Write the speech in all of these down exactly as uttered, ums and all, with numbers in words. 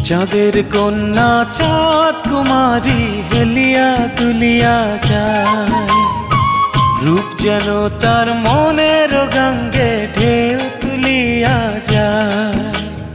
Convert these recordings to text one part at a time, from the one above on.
চাঁদের কন্যা চাঁদ কুমারী হেলিয়া তুলিয়া যায়, রূপ যেন তার মনের গঙ্গে ঢেউ তুলিয়া যায়।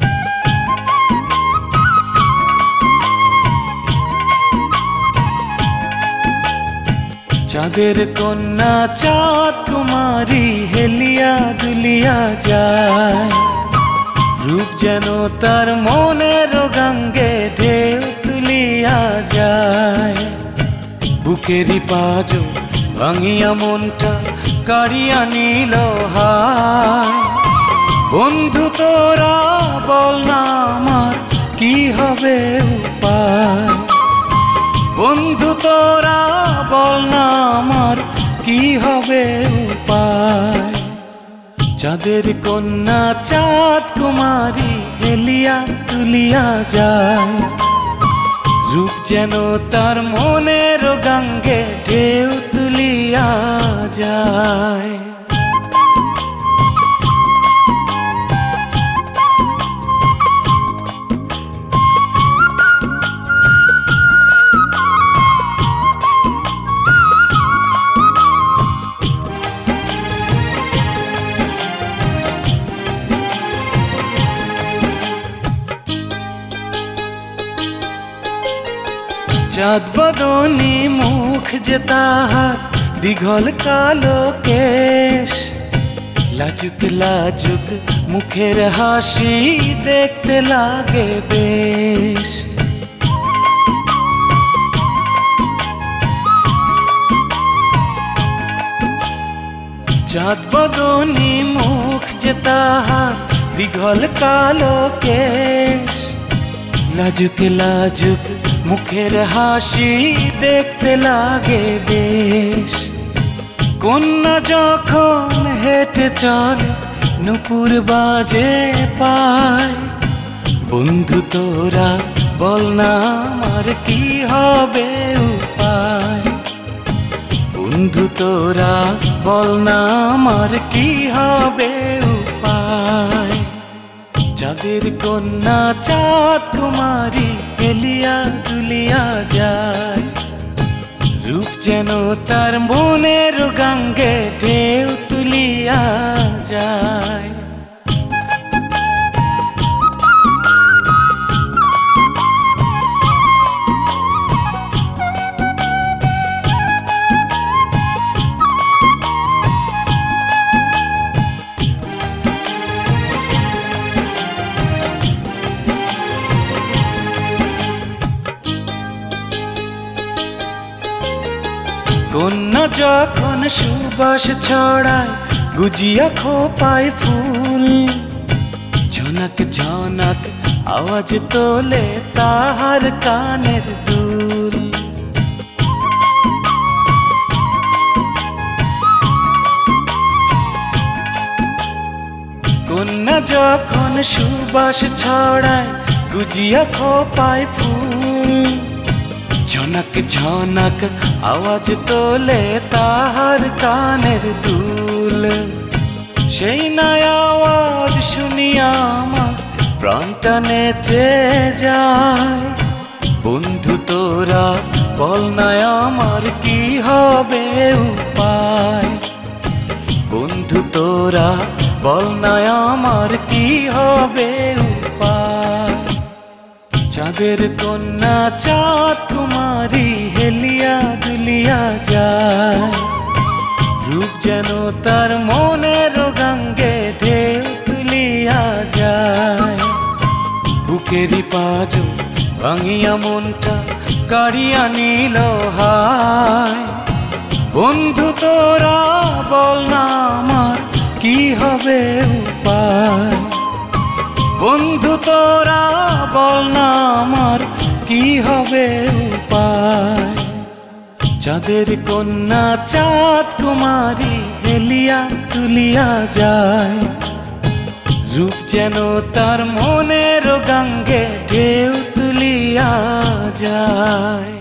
চাঁদের কন্যা চাঁদ কুমারী হেলিয়া দুলিয়া যায়, রূপ যেন তার মনের গঙ্গে ঢেউ তুলিয়া যায়। বুকেরই পাঁজর ভাঙিয়া মনটা কাড়িয়া নিল হায়, বন্ধু তোরা বল না আমার কি হবে উপায়, বন্ধু তোরা বল না আমার কি হবে উপায়। চাঁদের কন্যা চাঁদ কুমারী হেলিয়া তুলিয়া যায়, রূপ যেন তার মনের গঙ্গে ঢেউ তুলিয়া যায়। চাঁদ বদনী মুখ যে তাহার দীঘল কালো কেশ, লাজুক লাজুক মুখের হাসি দেখতে লাগে বেশ। চাঁদ বদনী মুখ যে তাহার দীঘল কালো কেশ, লাজুক লাজুক মুখের হাসি দেখতে লাগে বেশ। কন্যা যখন হেঁটে চলে নুপুর বাজে পায়, বন্ধু তোরা বল না আমার কি হবে উপায়, বন্ধু তোরা বল না আমার কি হবে উপায়। চাঁদের কন্যা চাঁদ কুমারী হেলিয়া তুলিয়া যায়, রূপ যেন তার মনের গঙ্গে ঢেউ তুলিয়া যায়। কন্যা যখন সুবাস ছড়ায় গুজিয়া খোপায় ফুল, ঝনক ঝনক আওয়াজ তোলে তাহার কানের দুল। কন্যা যখন সুবাস ছড়ায় গুজিয়া খোপায় ফুল, ঝনক ঝনক আওয়াজ তোলে তাহার কানের দুল। সেই নয় আওয়াজ শুনিয়া আমার প্রাণটা নেচে যায়, বন্ধু তোরা বল না আমার কি হবে উপায়, বন্ধু তোরা বল না আমার কি হবে উপায়। চাঁদের কন্যা চাঁদ কুমারী হেলিয়া দুলিয়া যায়, রূপ যেন তার মনের গঙ্গে ঢেউ তুলিয়া যায়। বুকেরই পাঁজর ভাঙিয়া মনটা কাড়িয়া নিল হায়, বন্ধু তোরা বল না আমার কি হবে উপায়, বন্ধু তোরা বল না আমার কি হবে উপায়। চাঁদের কন্যা চাঁদ কুমারী হেলিয়া তুলিয়া যায়, রূপ যেন তার মনের গঙ্গে ঢেউ তুলিয়া যায়।